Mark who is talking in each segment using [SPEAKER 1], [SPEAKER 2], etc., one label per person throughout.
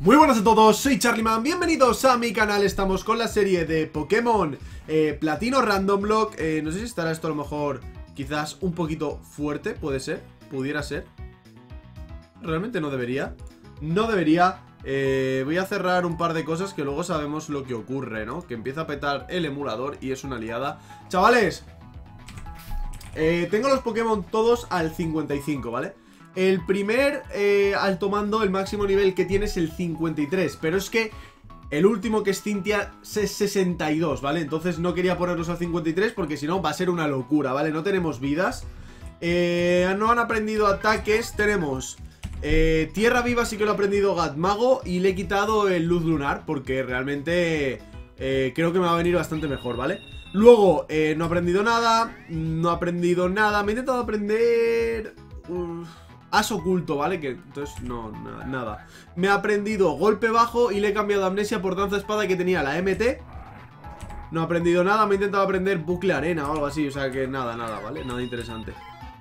[SPEAKER 1] Muy buenas a todos, soy Charlyman, bienvenidos a mi canal. Estamos con la serie de Pokémon Platino Random Block. No sé si estará esto a lo mejor quizás un poquito fuerte, puede ser, pudiera ser. Realmente no debería. No debería. Voy a cerrar un par de cosas que luego sabemos lo que ocurre, ¿no? Que empieza a petar el emulador y es una liada. Chavales, tengo los Pokémon todos al 55, ¿vale? El primer alto mando, el máximo nivel que tiene es el 53, pero es que el último que es Cynthia es 62, ¿vale? Entonces no quería ponerlos al 53 porque si no va a ser una locura, ¿vale? No tenemos vidas, no han aprendido ataques, tenemos Tierra Viva sí que lo ha aprendido Gatmago y le he quitado el Luz Lunar porque realmente creo que me va a venir bastante mejor, ¿vale? Luego, no ha aprendido nada, me he intentado aprender... As oculto, ¿vale? Que entonces no, nada. Me ha aprendido golpe bajo y le he cambiado amnesia por danza espada que tenía la MT. No ha aprendido nada, me he intentado aprender bucle arena o algo así, o sea que nada, ¿vale? Nada interesante.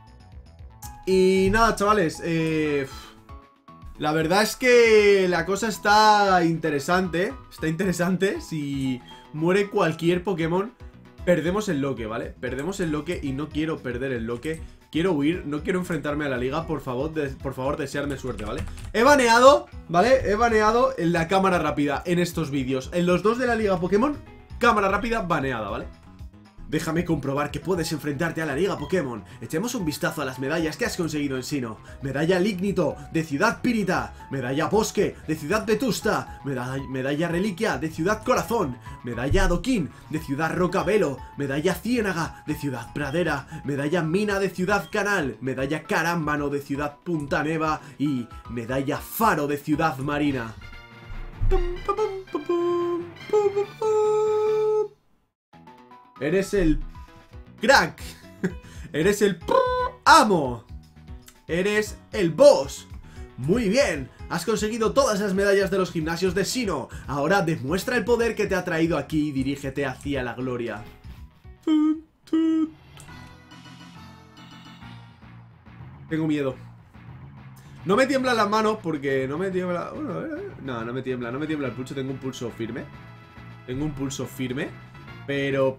[SPEAKER 1] Y nada, chavales, la verdad es que la cosa está interesante. Está interesante. Si muere cualquier Pokémon, perdemos el loque, ¿vale? Perdemos el loque y no quiero perder el loque. Quiero huir, no quiero enfrentarme a la liga. Por favor, desearme suerte, ¿vale? He baneado, ¿vale? He baneado en la cámara rápida en estos vídeos. En los dos de la liga Pokémon, cámara rápida baneada, ¿vale? Déjame comprobar que puedes enfrentarte a la liga Pokémon. Echemos un vistazo a las medallas que has conseguido en Sinnoh. Medalla Lignito, de Ciudad Pírita. Medalla Bosque, de Ciudad Vetusta. Medalla Reliquia, de Ciudad Corazón. Medalla Adoquín, de Ciudad Rocabelo. Medalla Ciénaga, de Ciudad Pradera. Medalla Mina, de Ciudad Canal. Medalla Carámbano, de Ciudad Punta Neva. Y medalla Faro, de Ciudad Marina. Eres el crack. Eres el amo. Eres el boss. Muy bien. Has conseguido todas las medallas de los gimnasios de Sinnoh. Ahora demuestra el poder que te ha traído aquí y dirígete hacia la gloria. Tengo miedo. No me tiembla la mano porque no me tiembla... No, no me tiembla el pulso. Tengo un pulso firme. Tengo un pulso firme. Pero...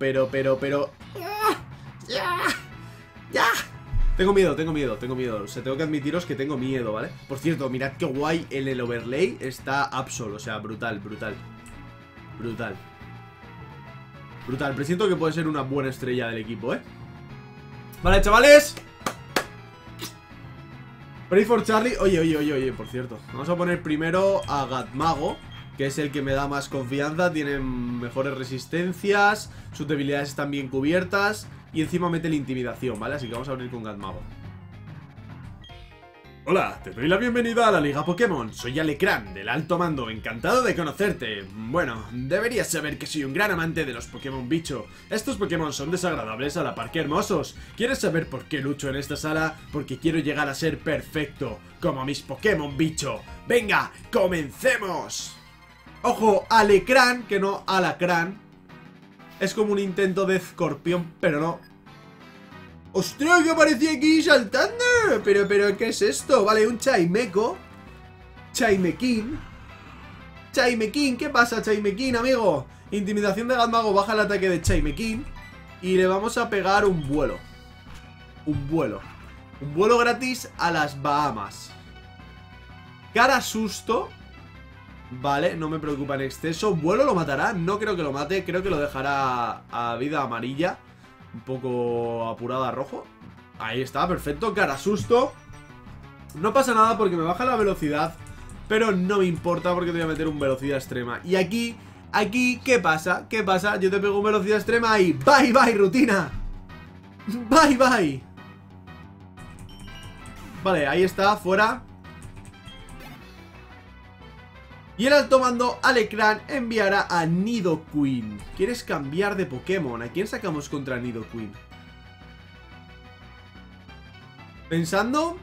[SPEAKER 1] ¡Ya! Tengo miedo. O sea, tengo que admitiros que tengo miedo, ¿vale? Por cierto, mirad qué guay en el overlay está Absol. O sea, brutal. Presiento que puede ser una buena estrella del equipo, ¿eh? Vale, chavales. Pray for Charlie. Oye, por cierto. Vamos a poner primero a Gatmago, que es el que me da más confianza. Tiene mejores resistencias, sus debilidades están bien cubiertas y encima mete la intimidación, ¿vale? Así que vamos a abrir con Gatmago. Hola, te doy la bienvenida a la Liga Pokémon. Soy Alecran, del Alto Mando, encantado de conocerte. Bueno, deberías saber que soy un gran amante de los Pokémon bicho. Estos Pokémon son desagradables a la par que hermosos. ¿Quieres saber por qué lucho en esta sala? Porque quiero llegar a ser perfecto, como mis Pokémon bicho. ¡Venga, comencemos! Ojo, Alecran, que no Alacrán. Es como un intento de escorpión, pero no. ¡Ostras, que aparecía aquí saltando! Pero, ¿qué es esto? Vale, un Chaimeco. Chaimequín, ¿qué pasa, Chaimequín, amigo? Intimidación de Gatmago, baja el ataque de Chaimequín. Y le vamos a pegar un vuelo. Un vuelo gratis a las Bahamas. Cara susto. Vale, no me preocupa en exceso. ¿Vuelo lo matará? No creo que lo mate. Creo que lo dejará a vida amarilla. Un poco apurada a rojo. Ahí está, perfecto. Cara susto. No pasa nada porque me baja la velocidad, pero no me importa porque te voy a meter un velocidad extrema. Y aquí, ¿qué pasa? Yo te pego un velocidad extrema y bye, bye, rutina. Bye, bye. Vale, ahí está, fuera. Y el alto mando Alecran enviará a Nidoqueen. ¿Quieres cambiar de Pokémon? ¿A quién sacamos contra Nidoqueen? Pensando.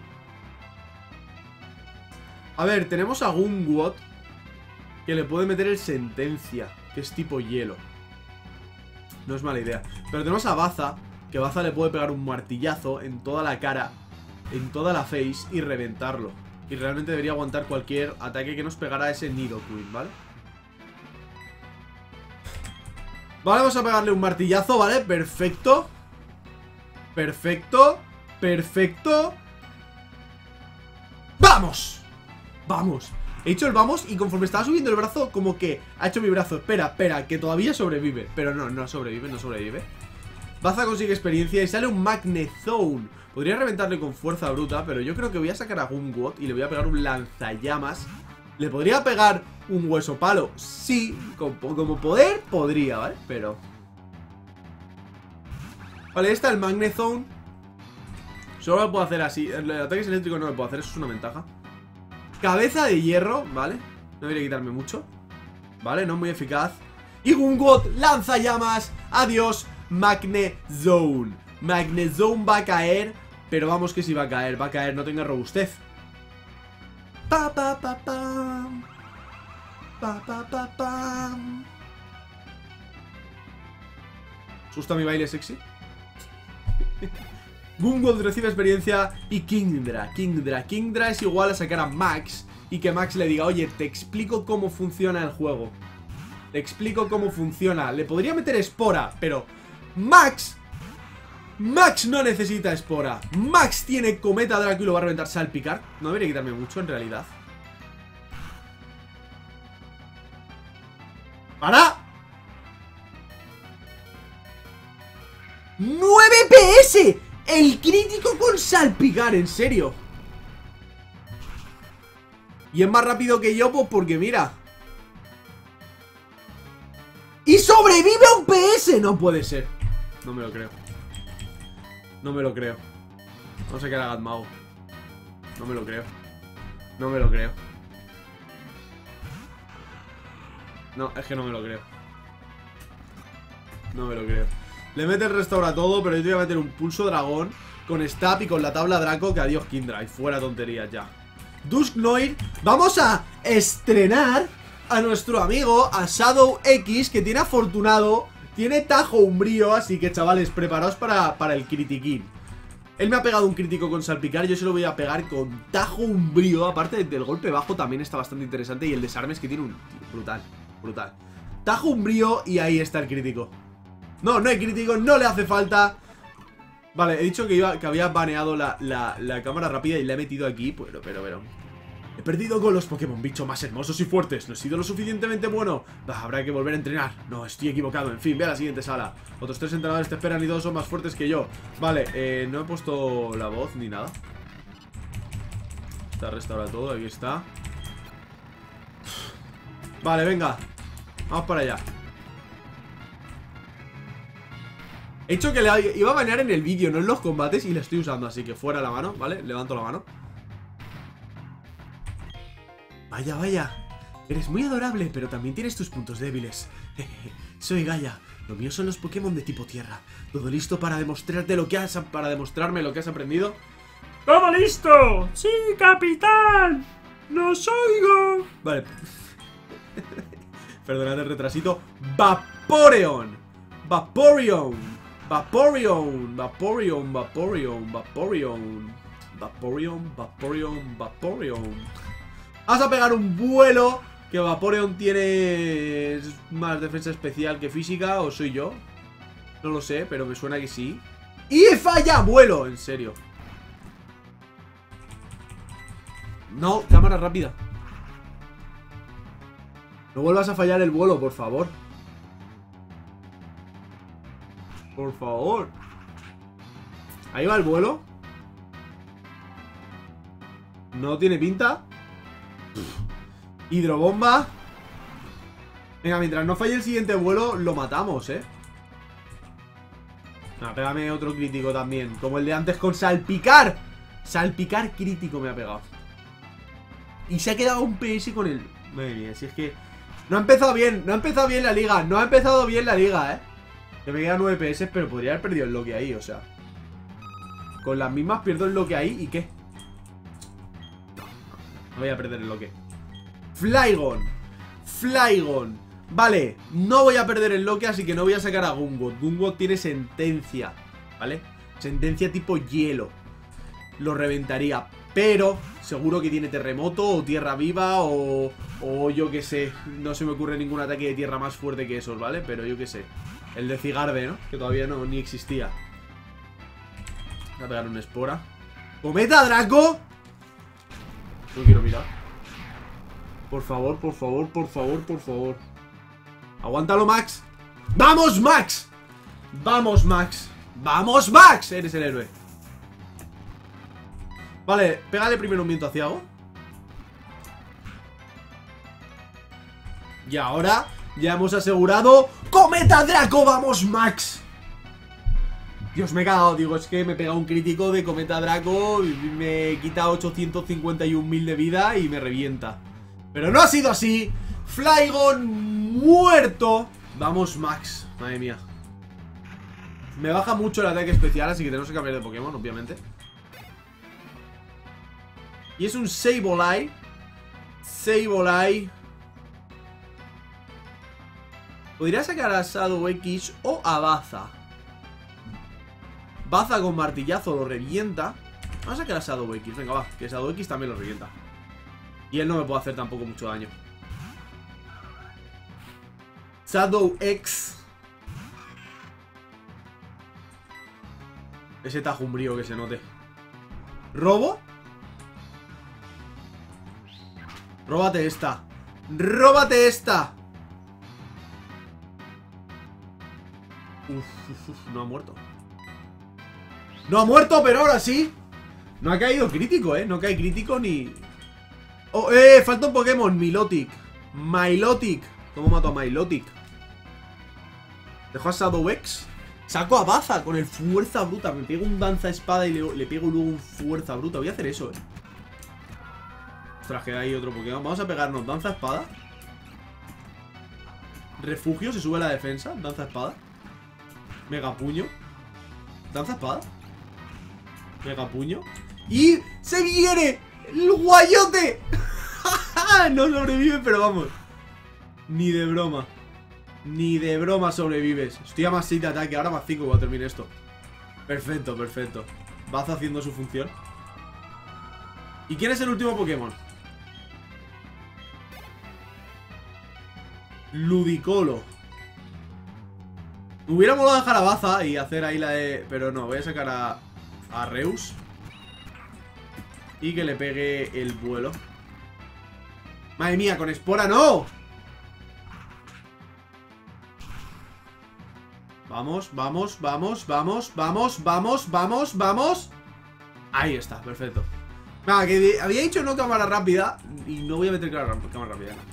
[SPEAKER 1] A ver, tenemos a Gunwot, que le puede meter el Sentencia, que es tipo hielo. No es mala idea. Pero tenemos a Baza, que Baza le puede pegar un martillazo en toda la cara, en toda la face y reventarlo. Y realmente debería aguantar cualquier ataque que nos pegara ese Nidoqueen, ¿vale? Vale, vamos a pegarle un martillazo, ¿vale? Perfecto. Perfecto. Perfecto. ¡Vamos! Vamos. He hecho el vamos y conforme estaba subiendo el brazo, como que ha hecho mi brazo. Espera, espera, que todavía sobrevive. Pero no, no sobrevive, no sobrevive. Baza consigue experiencia y sale un Magnezone. Podría reventarle con fuerza bruta, pero yo creo que voy a sacar a Gungot y le voy a pegar un lanzallamas. ¿Le podría pegar un hueso palo? Sí, como poder, podría, ¿vale? Pero... Vale, está el Magnezone. Solo lo puedo hacer así. El ataque eléctrico no lo puedo hacer, eso es una ventaja. Cabeza de hierro, ¿vale? No debería quitarme mucho. Vale, no es muy eficaz. Y Gungot lanza llamas. Adiós, Magnezone. Magnezone va a caer. Pero vamos que sí va a caer, no tenga robustez. Pa pa pa pam. Pa pa pa pam. ¿Susta mi baile sexy? Gungot recibe experiencia y Kingdra. Kingdra es igual a sacar a Max y que Max le diga, oye, te explico cómo funciona el juego. Te explico cómo funciona. Le podría meter espora, pero Max no necesita espora. Max tiene cometa Draco y lo va a reventar Salpicar. No debería quitarme mucho en realidad. ¡Para! 9 PS. El crítico con Salpicar, en serio. Y es más rápido que yo, pues porque mira. ¡Y sobrevive a un PS! No puede ser. No me lo creo. No me lo creo. Vamos a sacar a Gatmago. No me lo creo. No me lo creo. No, es que no me lo creo. No me lo creo. Le mete el restaura todo, pero yo te voy a meter un pulso dragón con Stab y con la tabla Draco, que adiós Kingdra. Y fuera tonterías ya. Dusknoir. Vamos a estrenar a nuestro amigo, a Shadow X, que tiene afortunado, tiene tajo umbrío, así que chavales, preparaos para el critiquín. Él me ha pegado un crítico con Salpicar, yo se lo voy a pegar con tajo umbrío. Aparte del golpe bajo también está bastante interesante. Y el desarme es que tiene un... brutal, brutal. Tajo umbrío y ahí está el crítico. No, no hay crítico, no le hace falta. Vale, he dicho que había baneado la cámara rápida y la he metido aquí, pero he perdido con los Pokémon bicho más hermosos y fuertes. No he sido lo suficientemente bueno. Habrá que volver a entrenar. No, estoy equivocado. En fin, ve a la siguiente sala. Otros 3 entrenadores te esperan y 2 son más fuertes que yo. Vale, no he puesto la voz ni nada. Está restaurado todo, aquí está. Vale, venga. Vamos para allá. He hecho que le iba a banear en el vídeo, no en los combates, y la estoy usando, así que fuera la mano, ¿vale? Levanto la mano. Vaya, vaya. Eres muy adorable, pero también tienes tus puntos débiles. Soy Gaia. Lo mío son los Pokémon de tipo tierra. ¿Todo listo para demostrarme lo que has aprendido?
[SPEAKER 2] ¡Todo listo! ¡Sí, capitán! ¡Los oigo!
[SPEAKER 1] Vale. Perdonad el retrasito. Vaporeon. Vaporeon. Vaporeon, Vaporeon, Vaporeon, Vaporeon, Vaporeon, Vaporeon, Vaporeon. Vas a pegar un vuelo. Que Vaporeon tiene más defensa especial que física. ¿O soy yo? No lo sé, pero me suena que sí. ¡Y falla! ¡Vuelo! En serio. No, cámara rápida. No vuelvas a fallar el vuelo, por favor. Por favor. Ahí va el vuelo. No tiene pinta. Hidrobomba. Venga, mientras no falle el siguiente vuelo, lo matamos, pégame otro crítico también. Como el de antes con Salpicar. Salpicar crítico me ha pegado. Y se ha quedado un PS con el... Madre mía, si es que... No ha empezado bien, no ha empezado bien la liga. No ha empezado bien la liga, Que me quedan 9 PS, pero podría haber perdido el bloque ahí, o sea. Con las mismas pierdo el bloque ahí, ¿y qué? No voy a perder el bloque. Flygon. Flygon. Vale, no voy a perder el bloque, así que no voy a sacar a Gungot. Gungot tiene sentencia, ¿vale? Sentencia tipo hielo. Lo reventaría. Pero seguro que tiene terremoto o tierra viva o yo que sé. No se me ocurre ningún ataque de tierra más fuerte que esos, ¿vale? Pero yo que sé. El de Cigarde, ¿no? Que todavía no ni existía. Voy a pegar una espora. ¡Cometa Draco! No quiero mirar. Por favor, por favor, por favor, por favor. Aguántalo, Max. ¡Vamos, Max! ¡Vamos, Max! ¡Vamos, Max! Eres el héroe. Vale, pégale primero un viento aciago. Y ahora ya hemos asegurado ¡Cometa Draco! ¡Vamos, Max! Dios, me he cagado, digo, es que me he pegado un crítico de Cometa Draco y me quita 851.000 de vida y me revienta. Pero no ha sido así. Flygon muerto. Vamos, Max. Madre mía. Me baja mucho el ataque especial, así que tenemos que cambiar de Pokémon, obviamente. Y es un Sableye. Sableye. Podría sacar a Shadow X o a Baza. Baza con martillazo lo revienta. Vamos a sacar a Shadow X. Venga, va, que Shadow X también lo revienta. Y él no me puede hacer tampoco mucho daño. Shadow X. Ese tajumbrío que se note. ¿Robo? Róbate esta. ¡Róbate esta! No ha muerto. No ha muerto, pero ahora sí. No ha caído crítico, no cae crítico ni... Oh, falta un Pokémon, Milotic. Milotic. ¿Cómo mato a Milotic? Dejo a Shadow X. Saco a Baza con el fuerza bruta. Me pego un danza espada y le pego luego un fuerza bruta. Voy a hacer eso, Ostras, queda ahí otro Pokémon. Vamos a pegarnos danza espada. Refugio, se sube la defensa. Danza espada. Mega puño. Danza espada. Mega puño. ¡Y se viene! ¡El guayote! No sobrevive, pero vamos. Ni de broma. Ni de broma sobrevives. Estoy a más 6 de ataque. Ahora más 5 cuando termine esto. Perfecto, perfecto. Baza haciendo su función. ¿Y quién es el último Pokémon? Ludicolo. Me hubiera molado dejar a Baza y hacer ahí la de... Pero no, voy a sacar a Reus. Y que le pegue el vuelo. Madre mía, con espora no. Vamos, vamos, vamos, vamos, vamos, vamos, vamos, vamos. Ahí está, perfecto. Nada, que había dicho no cámara rápida. Y no voy a meter cámara rápida, no.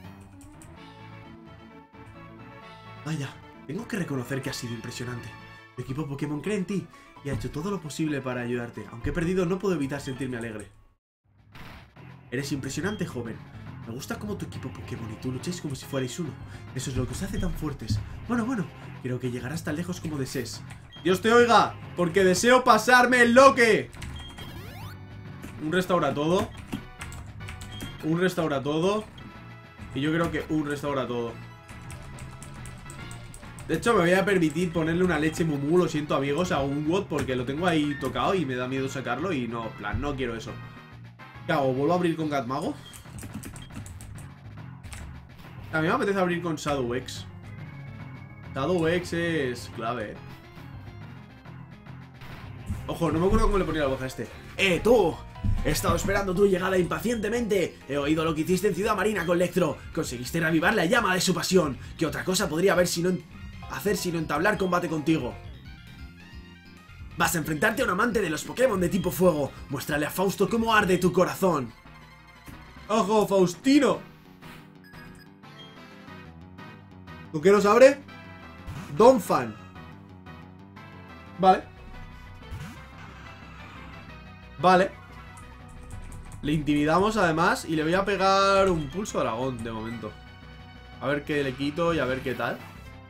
[SPEAKER 1] Vaya, tengo que reconocer que ha sido impresionante. El equipo Pokémon cree en ti y ha hecho todo lo posible para ayudarte. Aunque he perdido, no puedo evitar sentirme alegre. Eres impresionante, joven. Me gusta cómo tu equipo Pokémon y tú lucháis como si fuerais uno. Eso es lo que os hace tan fuertes. Bueno, creo que llegarás tan lejos como desees. Dios te oiga, porque deseo pasarme el loque. Un restaura todo. Un restaura todo. Y yo creo que un restaura todo. De hecho, me voy a permitir ponerle una leche Mumu, lo siento amigos, a un Wood porque lo tengo ahí tocado y me da miedo sacarlo y no, en plan, no quiero eso. ¿Qué hago? ¿Vuelvo a abrir con Gatmago? A mí me apetece abrir con Shadow X. Shadow X es clave, Ojo, no me acuerdo cómo le ponía la voz a este. ¡Tú! He estado esperando tu llegada impacientemente. He oído lo que hiciste en Ciudad Marina con Electro. Conseguiste reavivar la llama de su pasión. ¿Qué otra cosa podría haber sino entablar combate contigo? Vas a enfrentarte a un amante de los Pokémon de tipo fuego. Muéstrale a Fausto cómo arde tu corazón. ¡Ojo, Faustino! ¿Con qué nos abre? Donphan. Vale. Vale. Le intimidamos además y le voy a pegar un pulso dragón de momento. A ver qué le quito y a ver qué tal.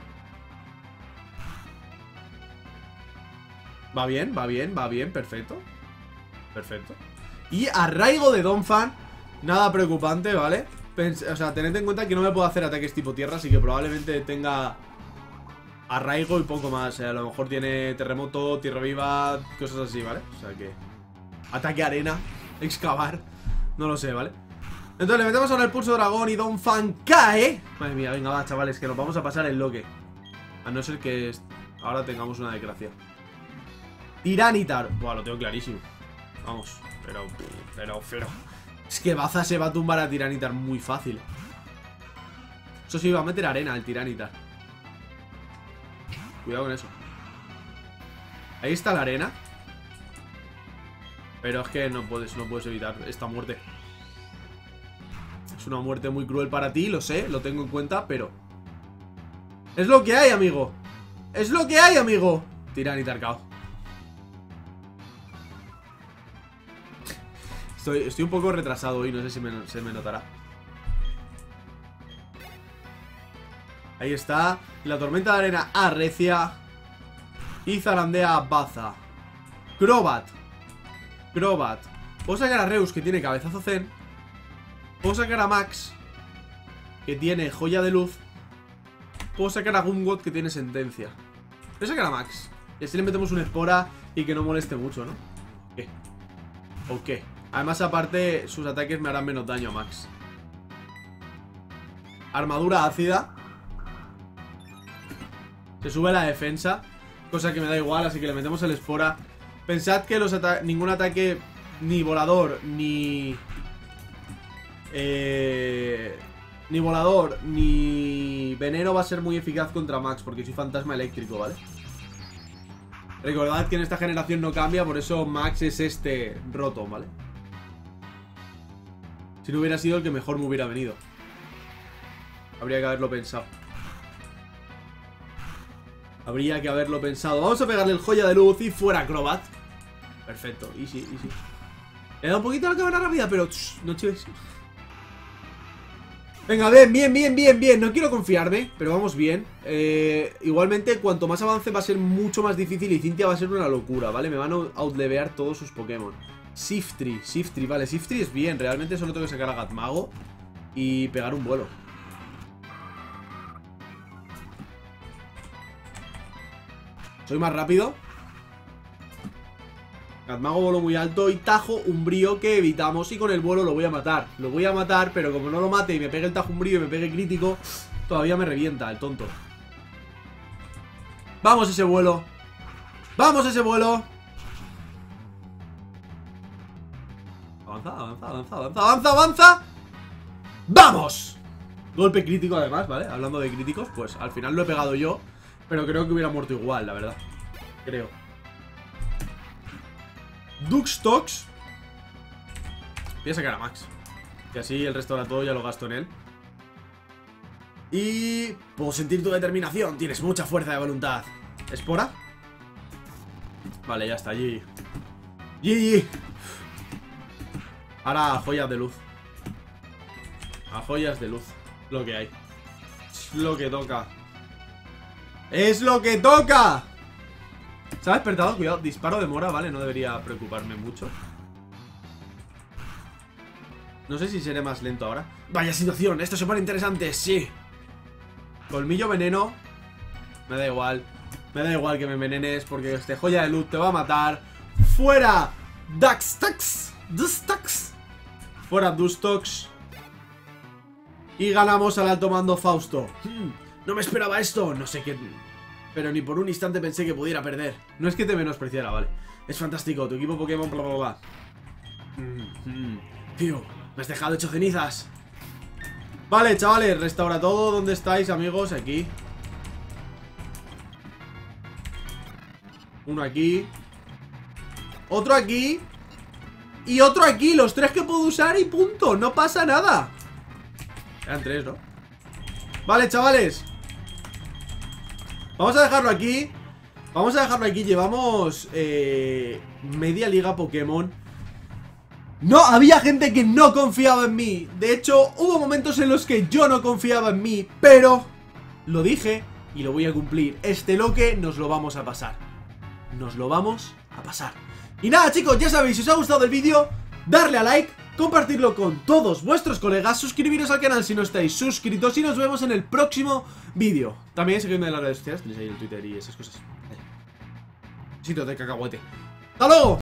[SPEAKER 1] Va bien, va bien, va bien, perfecto. Perfecto. Y arraigo de Donphan. Nada preocupante, ¿vale? O sea, tened en cuenta que no me puedo hacer ataques tipo tierra, así que probablemente tenga arraigo y poco más. A lo mejor tiene terremoto, tierra viva, cosas así, ¿vale? O sea que... Ataque arena. excavar. No lo sé, ¿vale? Entonces le metemos ahora el pulso dragón y Don Fan cae. Madre mía, venga, va, chavales, que nos vamos a pasar el loque. A no ser que ahora tengamos una desgracia. Tiranitar. Buah, lo tengo clarísimo. Vamos, pero es que Baza se va a tumbar a Tiranitar muy fácil. Eso sí, va a meter arena el Tiranitar. Cuidado con eso. Ahí está la arena. Pero es que no puedes evitar esta muerte. Es una muerte muy cruel para ti, lo sé, lo tengo en cuenta, pero es lo que hay, amigo. Es lo que hay, amigo. Tiranitar cao. Estoy un poco retrasado hoy, no sé si se me notará. Ahí está. La tormenta de arena arrecia. Y zarandea a Baza. Crobat. Puedo sacar a Reus, que tiene cabezazo zen. Puedo sacar a Max, que tiene joya de luz. Puedo sacar a Gungot, que tiene sentencia. Voy a sacar a Max, y así le metemos una espora y que no moleste mucho, ¿no? ¿Qué? ¿O qué? Además, aparte, sus ataques me harán menos daño a Max. Armadura ácida. Se sube la defensa, cosa que me da igual, así que le metemos el espora. Pensad que ningún ataque, ni volador, ni veneno va a ser muy eficaz contra Max, porque soy fantasma eléctrico, ¿vale? Recordad que en esta generación no cambia, por eso Max es este roto, ¿vale? Si no hubiera sido el que mejor me hubiera venido. Habría que haberlo pensado. Vamos a pegarle el joya de luz y fuera Crobat. Perfecto, easy. Le da un poquito la cámara rápida, pero no chives. Venga, bien. No quiero confiarme, pero vamos bien. Igualmente, cuanto más avance va a ser mucho más difícil y Cynthia va a ser una locura, ¿vale? Me van a outlevear todos sus Pokémon. Shiftry, vale, Shiftry es bien. Realmente solo tengo que sacar a Gatmago y pegar un vuelo. Soy más rápido. Gatmago vuelo muy alto y Tajo Umbrío que evitamos. Y con el vuelo lo voy a matar. Pero como no lo mate y me pegue el Tajo Umbrío y me pegue crítico, todavía me revienta el tonto. Vamos ese vuelo. Avanza. ¡Vamos! Golpe crítico además, ¿vale? Hablando de críticos, pues al final lo he pegado yo, pero creo que hubiera muerto igual, la verdad. Creo. Duxtox. Voy a sacar a Max, y así el resto de todo ya lo gasto en él. Y puedo sentir tu determinación. Tienes mucha fuerza de voluntad. ¿Espora? Vale, ya está, GG. Ahora joyas de luz. A joyas de luz. Lo que hay. Es lo que toca. ¿Se ha despertado? Cuidado, disparo de mora, vale, no debería preocuparme mucho. No sé si seré más lento ahora. Vaya situación, esto se pone interesante, sí. Colmillo veneno. Me da igual que me envenenes, porque este joya de luz te va a matar. ¡Fuera! Duxtox. Fuera Duxtox. Y ganamos al alto mando Fausto. No me esperaba esto, no sé qué, pero ni por un instante pensé que pudiera perder. No es que te menospreciara, vale. Es fantástico, tu equipo Pokémon, bla bla bla. Tío, me has dejado hecho cenizas. Vale, chavales, restaura todo. ¿Dónde estáis, amigos? Aquí. Uno aquí. Otro aquí. Y otro aquí, los tres que puedo usar y punto, no pasa nada. Eran tres, ¿no? Vale, chavales, vamos a dejarlo aquí. Llevamos media liga Pokémon. No, había gente que no confiaba en mí. De hecho, hubo momentos en los que yo no confiaba en mí, pero lo dije y lo voy a cumplir. Este loque nos lo vamos a pasar. Y nada, chicos, ya sabéis, si os ha gustado el vídeo, darle a like, compartirlo con todos vuestros colegas, suscribiros al canal si no estáis suscritos y nos vemos en el próximo vídeo. También seguidme en las redes sociales, tenéis ahí el Twitter y esas cosas. Sitio de cacahuete. ¡Hasta luego!